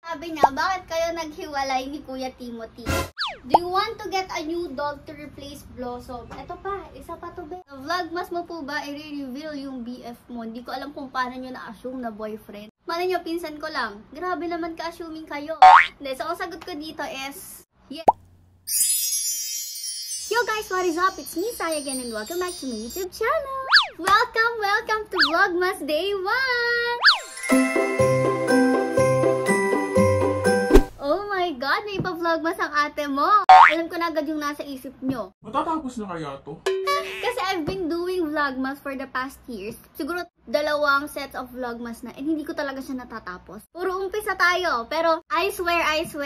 Sabi niya, bakit kayo naghiwalay ni Kuya Timothy? Do you want to get a new dog to replace Blossom? Ito pa, isa pa to be. Sa vlogmas mo po ba, i-reveal yung BF mo? Hindi ko alam kung paano nyo na-assume na boyfriend. Mana nyo, pinsan ko lang. Grabe naman ka-assuming kayo. Hindi, so ang sagot ko dito is, yeah. Yo guys, what is up? It's me, Sai again, and welcome back to my YouTube channel. Welcome to Vlogmas Day 1! Oh my God, may ipa-vlogmas ang ate mo. Alam ko na agad yung nasa isip nyo. Matatapos na kaya to? Kasi I've been doing vlogmas for the past years. Siguro 2 sets of vlogmas na, and hindi ko talaga siya natatapos. Puro umpisa tayo. Pero I swear,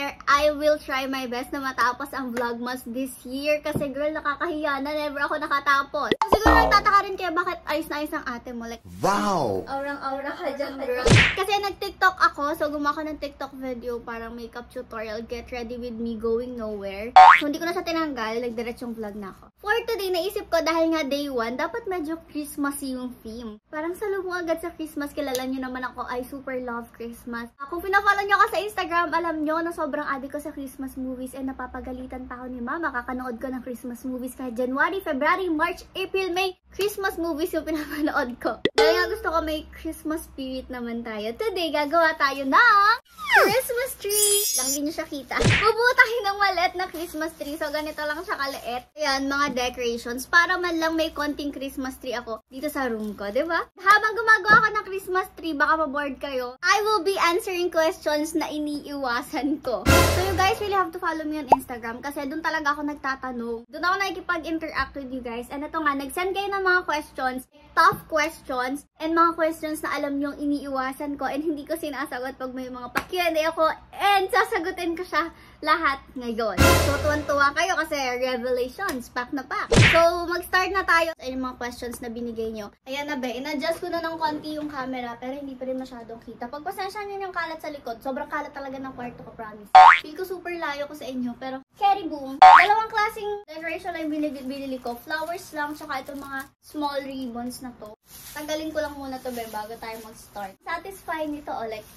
I will try my best na matapos ang vlogmas this year. Kasi girl, nakakahiya na. Never ako nakatapos. Siguro nagtataka rin kayo bakit ayos na ayos ang ate mo. Like, wow! Aurang-aura ka dyan, girl. Kasi nag-TikTok ako. So, gumawa ko ng TikTok video. Parang makeup tutorial. Get ready with me going nowhere. So, hindi ko na siya tinanggal. Nagdiretsong vlog na ako. For today, naisip ko dahil nga day 1, dapat medyo Christmassy yung theme. Parang salubong agad sa Christmas. Kilala nyo naman ako, I super love Christmas. Kung pinafollow nyo ako sa Instagram, alam nyo na sobrang addict ko sa Christmas movies and napapagalitan pa ako ni mama. Kakanood ko ng Christmas movies kahit January, February, March, April, May. Christmas movies yung pinapanood ko. Dahil nga gusto ko may Christmas spirit naman tayo. Today, gagawa tayo ng Christmas tree. Lang din nyo siya kita. Bubuo tayo ng maliit na Christmas tree. So, ganito lang siya kaliit. Ayan, mga decorations. Para man lang may konting Christmas tree ako dito sa room ko, diba? Habang gumagawa ko ng Christmas tree, baka ma-bored kayo, I will be answering questions na iniiwasan ko. So, you guys really have to follow me on Instagram kasi doon talaga ako nagtatanong. Doon ako nakikipag-interact with you guys. And ito nga, nag-send kayo ng mga questions, tough questions, and mga questions na alam nyo iniiwasan ko and hindi ko sinasagot pag may mga pa-Q&A ako and sasagutin ko siya lahat ngayon. So, tuwan-tuwa kayo kasi revelations, pack na pack. So, mag-start na tayo sa yung mga questions na binigay nyo. Ayan na be, in-adjust ko na ng konti yung camera pero hindi pa rin masyadong kita. Pagpasensya nyo yung kalat sa likod, sobrang kalat talaga ng kwarto ko, promise. Feel ko super layo ko sa inyo pero carry boom. 2 klaseng decoration lang binili ko. Flowers lang, tsaka itong mga small ribbons na to. Tanggalin ko lang muna to be bago tayo mag-start. Satisfy nito o like,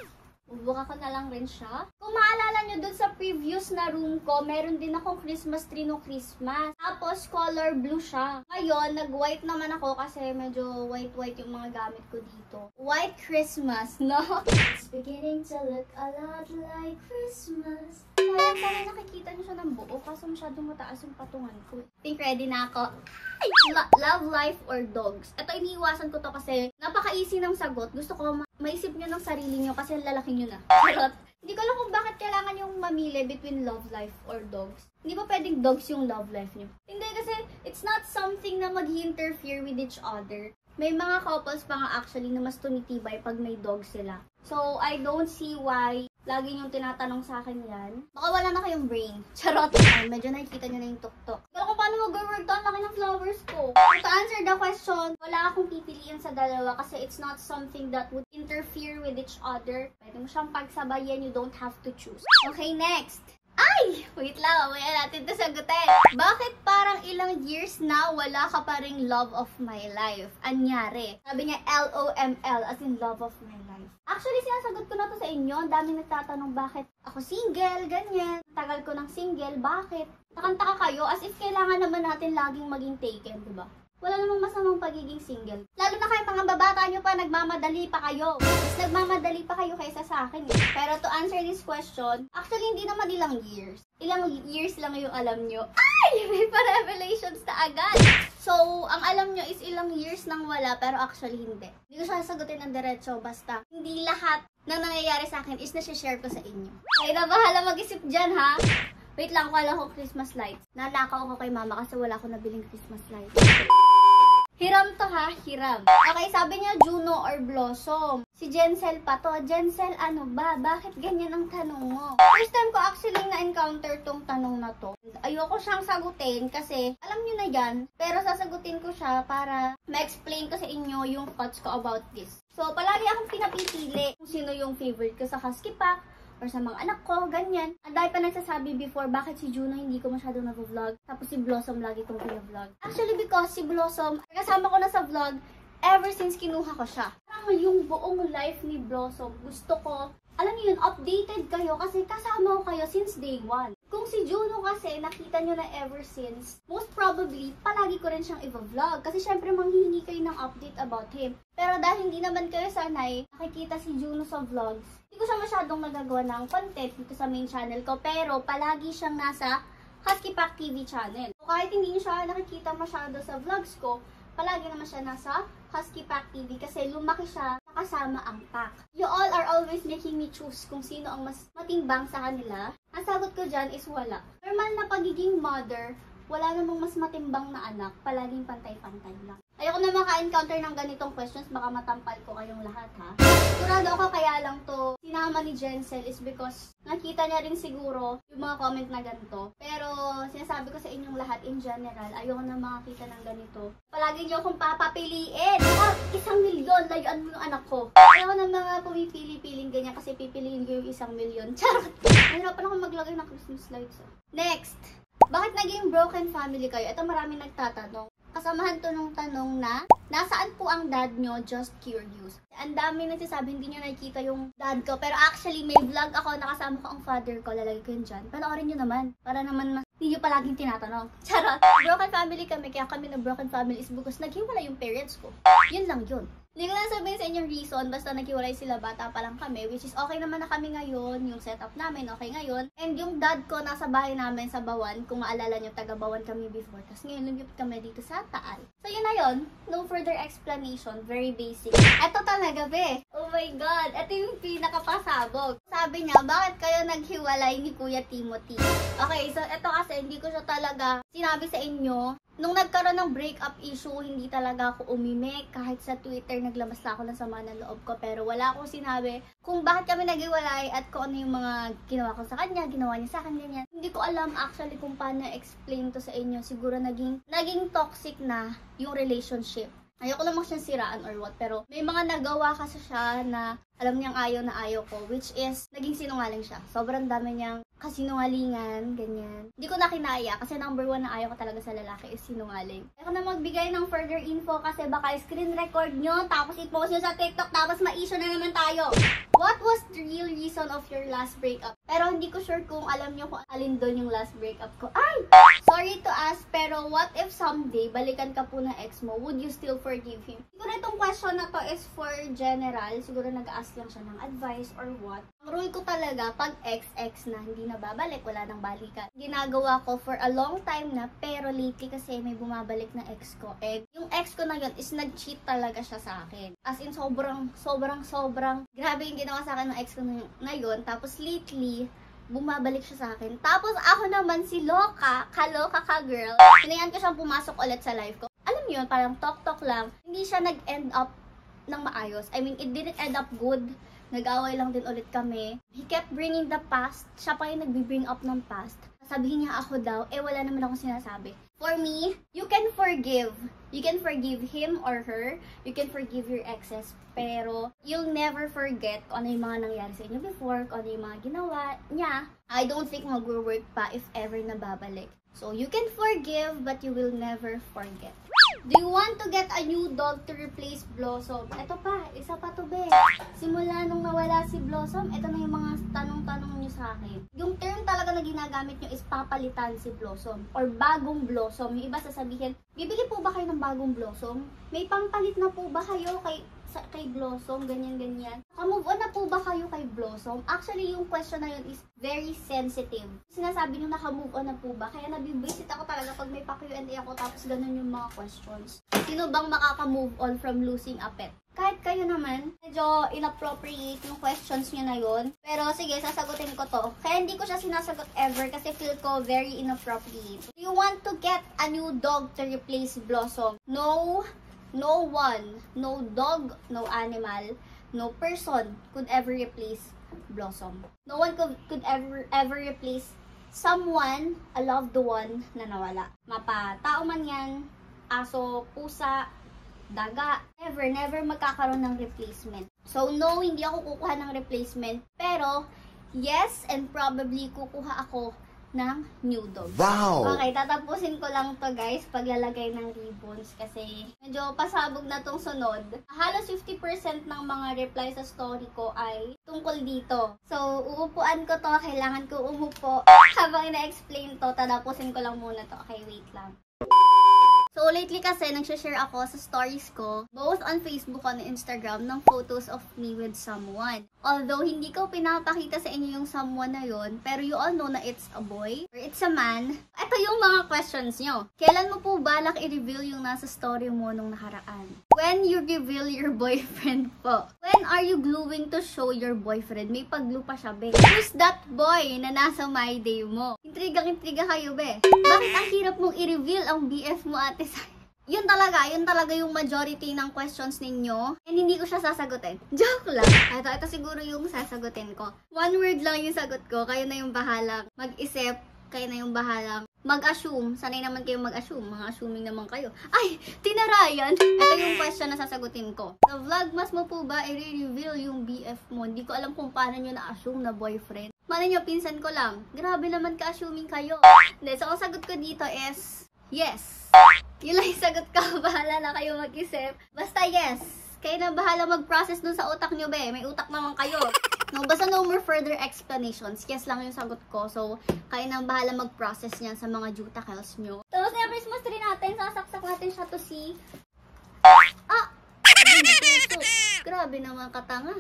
bubuka ko na lang rin siya. Kung maalala nyo dun sa previous na room ko, meron din akong Christmas tree no Christmas. Tapos color blue siya. Ngayon, nag-white naman ako kasi medyo white-white yung mga gamit ko dito. White Christmas, no? It's beginning to look a lot like Christmas. Sana nakikita nyo siya ng buo kasi masyadong mataas yung patungan ko. Think ready na ako. Love life or dogs? Ito, iniiwasan ko to kasi napaka-easy ng sagot. Gusto ko maisip nyo ng sarili nyo kasi lalaki nyo na. Charot. Hindi ko alam kung bakit kailangan yung mamili between love life or dogs. Hindi ba pwedeng dogs yung love life nyo? Hindi kasi it's not something na mag-interfere with each other. May mga couples pa nga actually na mas tumitibay pag may dog sila. So, I don't see why lagi yung tinatanong sa akin yan. Baka wala na kayong brain. Charot. Medyo nakikita nyo na yung tuktok. Pero kung paano mag-work doon, laki ng flowers ko. To answer the question, wala akong pipiliin sa dalawa kasi it's not something that would interfere with each other. Pwede mo siyang pagsabayan, you don't have to choose. Okay, next. Ay! Wait lang, mamaya natin ito sagutin. Bakit parang ilang years na wala ka pa ring love of my life? Anyari? Sabi niya LOML as in love of my life. Actually, sinasagot ko na to sa inyo. Ang daming nagtatanong bakit ako single, ganyan. Tagal ko ng single, bakit? Nakantaka kayo as if kailangan naman natin laging maging taken, diba? Wala namang masamang pagiging single. Lalo na kayo mga babata nyo pa, nagmamadali pa kayo. Mas nagmamadali pa kayo kaysa sa akin eh. Pero to answer this question, actually hindi naman ilang years. Ilang years lang yung alam nyo. Ay! May pa-revelations na agad! So, ang alam nyo is ilang years nang wala, pero actually hindi. Hindi ko siya sagutin ng diretso, basta hindi lahat na nangyayari sa akin is nasi-share ko sa inyo. Ay, na bahala mag-isip dyan ha! Wait lang, wala ko Christmas lights. Nanakaw ko kay mama kasi wala ko nabiling Christmas lights. Hiram to ha, hiram. Okay, sabi niya Juno or Blossom. Si Jensel pa to. Jensel, ano ba? Bakit ganyan ang tanong mo? First time ko actually na-encounter tong tanong na to. Ayoko siyang sagutin kasi alam niyo na yan. Pero sasagutin ko siya para ma-explain ko sa inyo yung thoughts ko about this. So, palagi akong pinapipili kung sino yung favorite ko sa Husky Pack or sa mga anak ko, ganyan. Ang dahil pa nagsasabi before, bakit si Juno hindi ko masyado nag-vlog, tapos si Blossom lagi kong vlog. Actually, because si Blossom, kasama ko na sa vlog, ever since kinuha ko siya. Parang yung buong life ni Blossom, gusto ko alam niyo yun, updated kayo kasi kasama ko kayo since day 1. Kung si Juno kasi, nakita nyo na ever since, most probably, palagi ko rin siyang i-vlog. Kasi syempre, manghihingi kayo ng update about him. Pero dahil hindi naman kayo sanay, nakikita si Juno sa vlogs, hindi ko siya masyadong nagagawa ng content dito sa main channel ko. Pero palagi siyang nasa Husky Pack TV channel. So, kahit hindi niyo siya nakikita masyado sa vlogs ko, palagi naman siya nasa Husky Pack TV kasi lumaki siya kasama ang pack. You all are always making me choose kung sino ang mas matimbang sa kanila. Ang sagot ko dyan is wala. Normal na pagiging mother, wala namang mas matimbang na anak, palaging pantay-pantay lang. Ayoko na maka-encounter ng ganitong questions, baka matampal ko kayong lahat ha. Sigurado ako kaya lang to sinama ni Jensel is because nakita niya rin siguro yung mga comment na ganito. Pero sinasabi ko sa inyong lahat in general, ayoko na makakita ng ganito. Palagi niyo akong papapiliin. 1 milyon, layuan mo yung anak ko. Ayoko na mga pumipili-piling ganyan kasi pipiliin ko yung 1 milyon. Charot! Mahirapan ako maglagay ng Christmas lights. Next! Bakit naging broken family kayo? Ito maraming nagtatanong. Kasamahan to nung tanong na, nasaan po ang dad nyo? Just curious. Ang dami nagsasabi, hindi nyo nakikita yung dad ko. Pero actually, may vlog ako, nakasama ko ang father ko. Lalagay ko yun dyan. Panoorin nyo naman. Para naman hindi nyo palaging tinatanong. Charot! Broken family kami. Kaya kami na broken family is because naghiwalay yung parents ko. Yun lang yun. Hindi ko lang sabihin sa inyong reason, basta naghiwalay sila, bata pa lang kami, which is okay naman na kami ngayon, yung setup namin, okay ngayon. And yung dad ko nasa bahay namin sa Bawan, kung maalala nyo, taga Bawan kami before, tapos ngayon lumipat kami dito sa Taal. So yun na yun, no further explanation, very basic. Eto talaga be, oh my god, eto yung pinakapasabog. Sabi niya, bakit kayo naghiwalay ni Kuya Timothy? Okay, so eto kasi hindi ko siya talaga sinabi sa inyo. Nung nagkaroon ng breakup issue, hindi talaga ako umimik. Kahit sa Twitter, naglabas na ako ng sama ng loob ko. Pero wala akong sinabi kung bakit kami naghiwalay at kung ano yung mga ginawa ko sa kanya, ginawa niya sa akin, ganyan. Hindi ko alam actually kung paano explain to sa inyo. Siguro naging toxic na yung relationship. Ayoko namang siyang siraan or what, pero may mga nagawa kasi siya na alam niyang ayaw na ayaw ko, which is naging sinungaling siya. Sobrang dami niyang kasinungalingan, ganyan. Hindi ko na kinaya kasi number 1 na ayaw ko talaga sa lalaki is sinungaling. Ayoko na magbigay ng further info kasi baka screen record nyo, tapos i-post nyo sa TikTok, tapos ma-issue na naman tayo. What was the real reason of your last breakup? Pero hindi ko sure kung alam nyo kung alin doon yung last breakup ko. Ay! Sorry to ask, pero what if someday balikan ka po ng ex mo, would you still forgive him? Siguro itong question na to is for general. Siguro nag-ask lang siya ng advice or what. Ang rule ko talaga, pag ex na, hindi na babalik, wala nang balikan. Ginagawa ko for a long time na, pero lately kasi may bumabalik na ex ko. And yung ex ko na yun is nag-cheat talaga siya sa akin. As in, sobrang grabe yung ginawa sa akin ng ex ko na yun. Tapos lately, bumabalik siya sa akin. Tapos ako naman si kaloka ka girl. Pinayan ko siyang pumasok ulit sa life ko. Alam niyo yun, parang talk lang. Hindi siya nag-end up ng maayos. I mean, it didn't end up good. Nag-away lang din ulit kami. He kept bringing the past. Siya pa yung nag-bring up ng past. Sabihin niya ako daw, wala naman akong sinasabi. For me, you can forgive. You can forgive him or her. You can forgive your exes. Pero, you'll never forget kung ano yung mga nangyari sa inyo before, kung ano yung mga ginawa niya. I don't think mag-work pa if ever nababalik. So, you can forgive, but you will never forget. Do you want to get a new dog to replace Blossom? Ito pa, isa pa to be. Simula nung nawala si Blossom, ito na yung mga tanong-tanong nyo sa akin. Yung term talaga na ginagamit nyo is papalitan si Blossom or bagong Blossom. Yung iba sasabihin, bibili po ba kayo ng bagong Blossom? May pampalit na po ba kayo kay Blossom? Ganyan. Move on na po ba kayo kay Blossom? Actually, yung question na yun is very sensitive. Sinasabi nyo naka-move on na po ba? Kaya nabibisit ako talaga pag may pa-Q&A ako tapos ganun yung mga questions. Sino bang makaka-move on from losing a pet? Kahit kayo naman, medyo inappropriate yung questions nyo na yun. Pero sige, sasagutin ko to. Kaya hindi ko siya sinasagot ever kasi feel ko very inappropriate. Do you want to get a new dog to replace Blossom? No one, no dog, no animal, no person could ever replace Blossom. No one could ever replace someone, a loved one na nawala. Mapa-tao man yan, aso, pusa, daga, never magkakaroon ng replacement. So no, hindi ako kukuha ng replacement. Pero yes, and probably kukuha ako ng nude. Wow! Okay, tatapusin ko lang to guys, paglalagay ng ribbons kasi medyo pasabog na tong sunod. Halos 50% ng mga reply sa story ko ay tungkol dito. So, uupuan ko to, kailangan ko umupo. Habang ina-explain to, tatapusin ko lang muna to. Okay, wait lang. So, lately kasi, nagsha-share ako sa stories ko, both on Facebook and Instagram, ng photos of me with someone. Although, hindi ko pinapakita sa inyo yung someone na yun, pero you all know na it's a boy, or it's a man. Ito yung mga questions nyo. Kailan mo po balak i-reveal yung nasa story mo nung nakaraan? When you reveal your boyfriend po. When are you gluing to show your boyfriend? May pag-glue pa siya, be. Who's that boy na nasa my day mo? Intrigang-intriga kayo, be. Bakit ang hirap mong i-reveal ang BF mo, ate? Yun talaga yung majority ng questions ninyo. And hindi ko siya sasagutin. Joke lang. Ito siguro yung sasagutin ko. One word lang yung sagot ko. Kayo na yung bahalang mag-isip. Kayo na yung bahalang mag-assume. Sanay naman kayo mag-assume. Mga assuming naman kayo. Ay! Tinarayan! Ito yung question na sasagutin ko. Sa vlogmas mo po ba i-reveal yung BF mo? Hindi ko alam kung paano nyo na-assume na boyfriend. Malay nyo, pinsan ko lang. Grabe naman ka-assuming kayo. Hindi, so ang sagot ko dito is yes. Yun lang yung sagot ko. Bahala na kayo mag-isip. Basta yes. Kayo na bahala mag-process dun sa utak nyo, be. May utak naman kayo. No, basta no more further explanations. Yes lang yung sagot ko. So, kayo na bahala mag-process niyan sa mga juticals nyo. Tapos na Christmas tree natin. Sasaksak natin siya to see. Ah! Grabe naman katanga.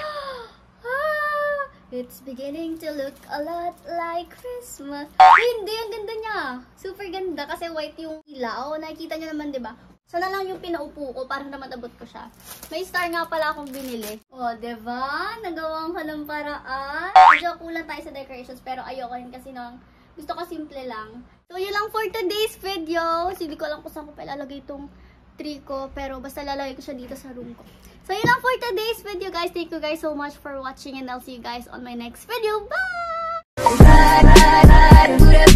It's beginning to look a lot like Christmas. Hindi, ang ganda niya. Super ganda kasi white yung ilaw. Nakikita niyo naman, di ba? Sana lang yung pinaupo ko para na matabot ko siya. May star nga pala akong binili. O, di ba? Nagawang ko ng paraan. Medyo kulang tayo sa decorations pero ayoko rin kasi nang gusto ko simple lang. So, yun lang for today's video. So, hindi ko alam kung saan ko pa ilalagay itong tree ko. Pero basta lalagay ko siya dito sa room ko. So, yun lang for today's video, guys. Thank you guys so much for watching and I'll see you guys on my next video. Bye!